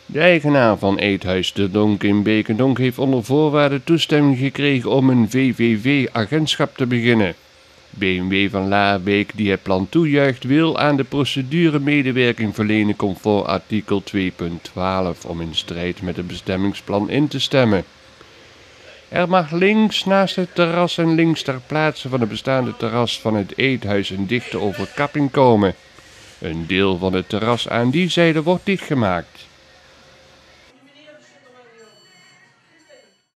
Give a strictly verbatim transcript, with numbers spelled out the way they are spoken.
De eigenaar van Eethuis De Donk in Bekendonk heeft onder voorwaarden toestemming gekregen om een V V V-agentschap te beginnen. B M W van Laarbeek, die het plan toejuicht, wil aan de procedure medewerking verlenen conform artikel twee punt twaalf om in strijd met het bestemmingsplan in te stemmen. Er mag links naast het terras en links ter plaatse van het bestaande terras van het eethuis een dichte overkapping komen. Een deel van het terras aan die zijde wordt dichtgemaakt.